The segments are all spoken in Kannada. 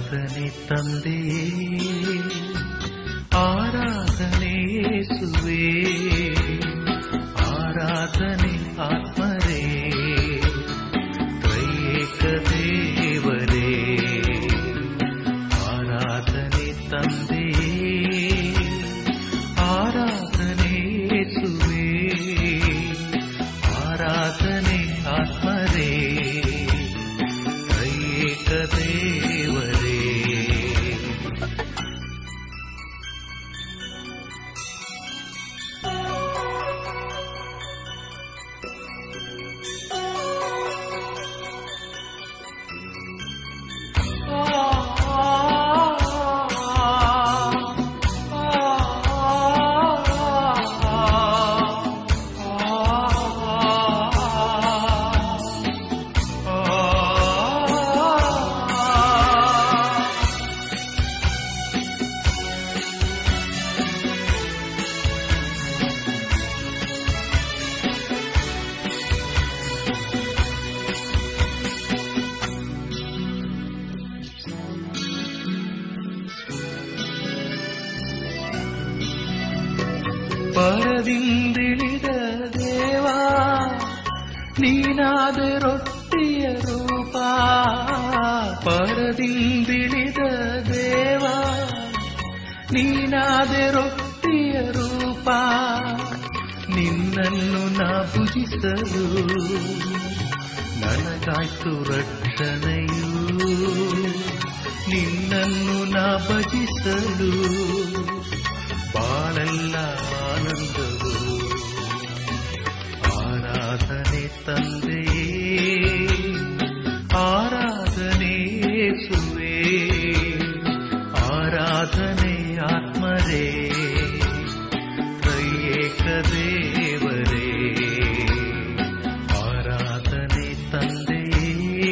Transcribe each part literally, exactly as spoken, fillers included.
ಆರಾಧನೆ ತಂದೆಯೇ, ಆರಾಧನೆ ಯೇಸುವೇ, ಆರಾಧನೆ ಆತ್ಮರೇ, ತ್ರೈಯೇಕ ದೇವರೇ. ಆರಾಧನೆ ತಂದೆಯೇ, ಆರಾಧನೆ ಯೇಸುವೇ, ಆರಾಧನೆ ಆತ್ಮರೇ, ತ್ರೈಯೇಕ ದೇವರೇ. ಪರದಿಂದಿಳಿದ ದೇವಾ, ನೀನಾದ ರೊಟ್ಟಿಯ ರೂಪ. ಪರದಿಂದಿಳಿದ ದೇವಾ, ನೀನಾದ ರೊಟ್ಟಿಯ ರೂಪ. ನಿನ್ನನ್ನು ನಾ ಭುಜಿಸಲು ನನಗಾಯ್ತು ರಕ್ಷಣೆಯು. ನಿನ್ನನ್ನು ನಾ ಭಜಿಸಲು ಬಾಳೆಲ್ಲ ಆನಂದವು. ಆರಾಧನೆ ತಂದೆಯೇ, ಆರಾಧನೆ ಯೇಸುವೇ, ಆರಾಧನೆ ಆತ್ಮರೇ, ತ್ರೈಯೇಕ ದೇವರೇ. ಆರಾಧನೆ ತಂದೆಯೇ,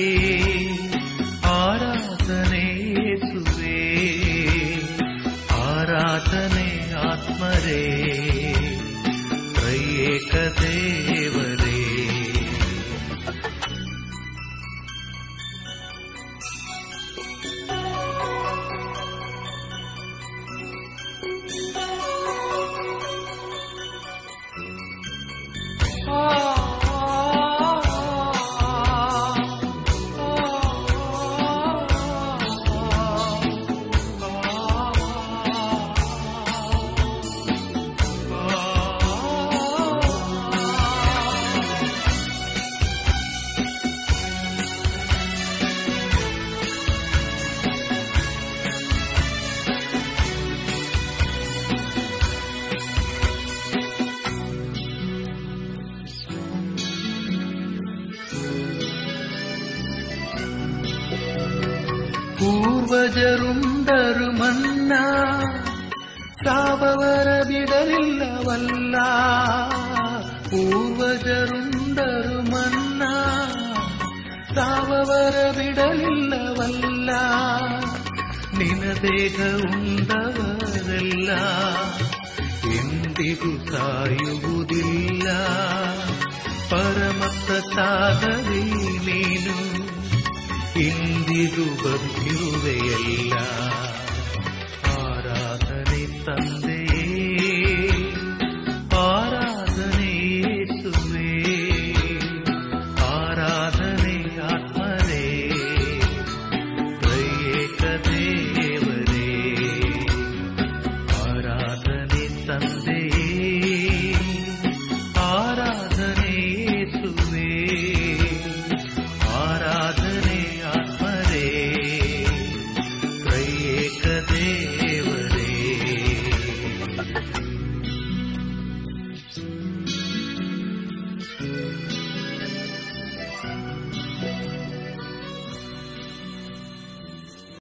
ಆರಾಧನೆ ಯೇಸುವೇ, ಆರಾಧನೆ ಆತ್ಮರೇ, ತ್ರೈಯೇಕ ದೇವರೇ. ಪೂರ್ವಜರುಂಡರು ಮನ್ನ, ಸಾವವರ ಬಿಡಲಿಲ್ಲವಲ್ಲ. ಪೂರ್ವಜರುಂಡರು ಮನ್ನ, ಸಾವವರ ಬಿಡಲಿಲ್ಲವಲ್ಲ. ನಿನ ದೇಹ ಉಂಡವರೆಲ್ಲ ಎಂದಿಗೂ ಸಾಯುವುದಿಲ್ಲ. ಪರಮತ್ತ ಸಾಧವಿ ನೀನು, ಇಂದಿಗೂ ಬಂದಿರುವೆಯಲ್ಲ. ಆರಾಧನೆ ತಂದೆಯೇ, ಆರಾಧನೆ ಯೇಸುವೇ, ಆರಾಧನೆ ಆತ್ಮರೇ, ತ್ರೈಯೇಕ ದೇವರೇ.